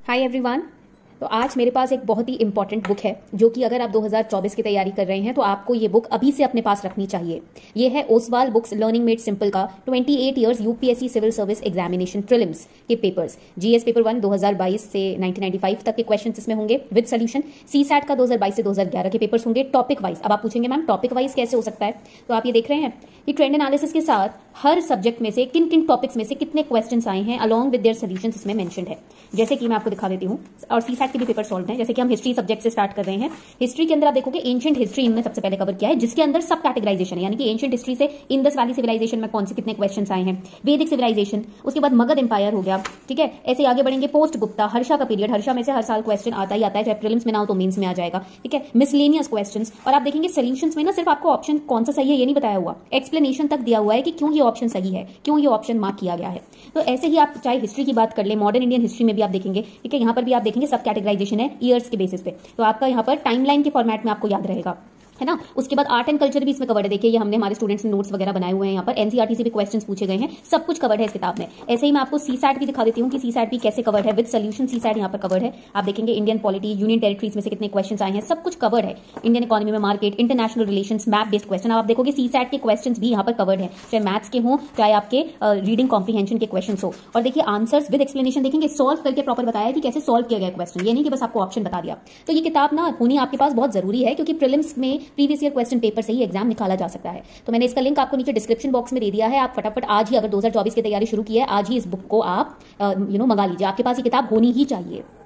Hi everyone. तो आज मेरे पास एक बहुत ही इंपॉर्टेंट बुक है जो कि अगर आप 2024 की तैयारी कर रहे हैं तो आपको ये बुक अभी से अपने पास रखनी चाहिए। ये है Oswal books learning made simple का 28 years UPSC civil service examination prelims के पेपर्स। जीएस पेपर 1 2022 से 1995 तक के क्वेश्चंस इसमें होंगे विद सोल्यूशन। सीसैट का 2022 से 2011 के पेपर्स होंगे टॉपिक वाइज। अब आप पूछेंगे मैम टॉपिक वाइज कैसे हो सकता है, तो आप ये देख रहे हैं कि ट्रेंड एनालिसिस के साथ हर सब्जेक्ट में से किन किन टॉपिक्स में से कितने क्वेश्चंस आए हैं अलॉन्ग विद देयर सॉल्यूशंस इसमें मेंशन्ड है। जैसे कि मैं आपको दिखा देती हूँ, और सीसैट के भी पेपर सॉल्व हैं। जैसे कि हम हिस्ट्री सब्जेक्ट से स्टार्ट कर रहे हैं। हिस्ट्री के अंदर आप देखोगे एंशिएंट हिस्ट्री इन्होंने सबसे पहले कवर किया है, जिसके अंदर सब कैटेगराइजेशन है, यानी कि एंशिएंट हिस्ट्री से इंडस वैली सिविलाइजेशन में कौन से कितने क्वेश्चंस आए हैं, वैदिक सिविलाइजेशन, उसके बाद मगध एम्पायर हो गया, ठीक है। ऐसे आगे बढ़ेंगे पोस्ट गुप्ता, हर्षा का पीरियड, हर्षा में से हर साल क्वेश्चन आता ही आता है, चाहे प्रीलिम्स में ना हो तो मेंस में आ जाएगा, ठीक है। मिसलेनियस क्वेश्चंस, और आप देखेंगे सॉल्यूशंस में ना सिर्फ आपको ऑप्शन कौन सा सही है ये नहीं बताया हुआ, एक्सप्लेनेशन तक दिया हुआ है कि क्यों ये ऑप्शन सही है, क्यों ये ऑप्शन मार्क किया गया है। तो ऐसे ही आप चाहे हिस्ट्री की बात कर ले, मॉडर्न इंडियन हिस्ट्री में भी आप देखेंगे, ठीक है। यहाँ पर भी आप देखेंगे सब कैटेगराइजेशन है ईयर्स के बेसिस पे, तो आपका यहाँ पर टाइमलाइन के फॉर्मेट में आपको याद रहेगा, है ना। उसके बाद आर्ट एंड कल्चर भी इसमें कवर्ड है। देखिए ये हमने हमारे स्टूडेंट्स ने नोट्स वगैरह बनाए हुए हैं, यहाँ पर एनसीईआरटी से भी क्वेश्चंस पूछे गए हैं, सब कुछ कवर्ड है इस किताब में। ऐसे ही मैं आपको सीसैट भी दिखा देती हूँ कि सीसैट भी कैसे कवर्ड है विद सोल्यूशन। सीसैट यहाँ पर कवर्ड है, आप देखेंगे इंडियन पॉलिटी, यूनियन टेरिटरीज में से कितने क्वेश्चन आए हैं, सब कुछ कवर्ड है। इंडियन इकोनॉमी में market, international relations, map based question, आप देखोगे सीसैट के क्वेश्चन भी यहाँ पर कवर्ड है, चाहे मैथ्स के हों चाहे आपके रीडिंग कॉम्प्रीहेंशन के क्वेश्चन हो। और देखिए आंसर्स विद एक्सप्लेनेशन देखेंगे, सॉल्व करके प्रॉपर बताया है कि कैसे सॉल्व किया गया क्वेश्चन, ये नहीं कि बस आपको ऑप्शन बता दिया। तो ये किताब ना होनी आपके पास बहुत जरूरी है, क्योंकि प्रीलिम्स में प्रीवियस ईयर क्वेश्चन पेपर से ही एग्जाम निकाला जा सकता है। तो मैंने इसका लिंक आपको नीचे डिस्क्रिप्शन बॉक्स में दे दिया है। आप फटाफट आज ही, अगर 2024 की तैयारी शुरू की है, आज ही इस बुक को आप मंगा लीजिए। आपके पास ये किताब होनी ही चाहिए।